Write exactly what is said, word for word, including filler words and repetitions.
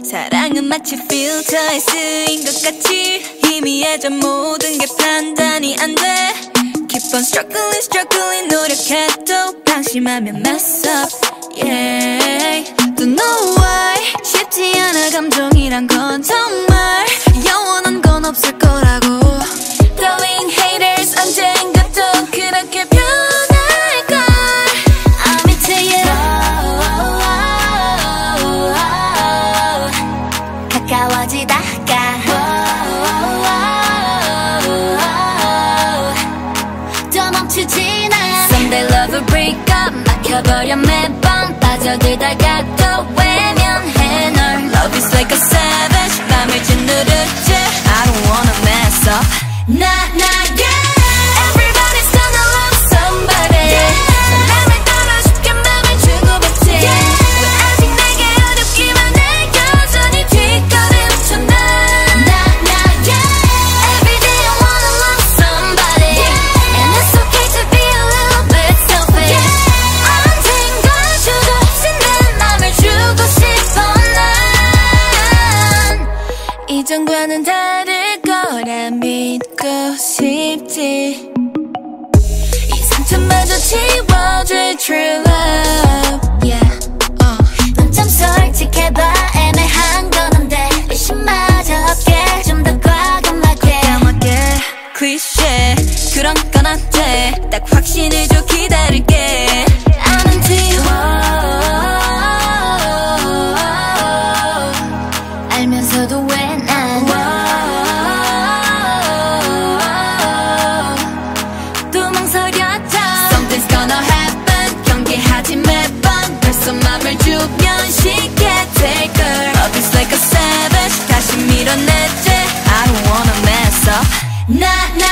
사랑은 마치 필터에 쓰인 것 같이 희미해져 모든 게 판단이 안 돼. Keep on struggling, struggling 노력해도 방심하면 mess up, yeah. Don't know why 쉽지 않아 감정이란 건 정말 영원한 건 없을 거라고. Throwing haters 언젠가 또 그렇게 변할걸. I'm into you. 가까워지다가 또 멈추진 않아. Someday love will break up 막혀버려 매번 빠져들다가 또 외면해 널. Love is like a savage 맘을 짓누르지. I don't wanna mess up. Nah, nah, yeah. Everybody's gonna love somebody. 사람을 따라 쉽게 맘을 주고받지. 왜 아직 내게 어렵기만 해 여전히 뒷걸음 쳐 난. Nah, nah, yeah. Every day I wanna love somebody. And it's okay to be a little bit selfish. 언젠가 주저없이 내 맘을 주고 싶어 난. 이전과는 다를 거라 믿고 싶지. 이 상처마저 지워줄 true love, yeah. uh. 넌 좀 솔직해봐. 애매한 건 안돼. 의심마저 없게 좀 더 과감하게. 과감하게 cliché 그런 건 안 돼. 딱 확신을 줘 기다릴게. I'm into you. 알면서도 왜 난 또 망설였죠. Something's gonna happen 경계하지 매번. 벌써 맘을 주면 쉽게 take her. Love is like a savage 다시 밀어내지. I don't wanna mess up. Nah, nah.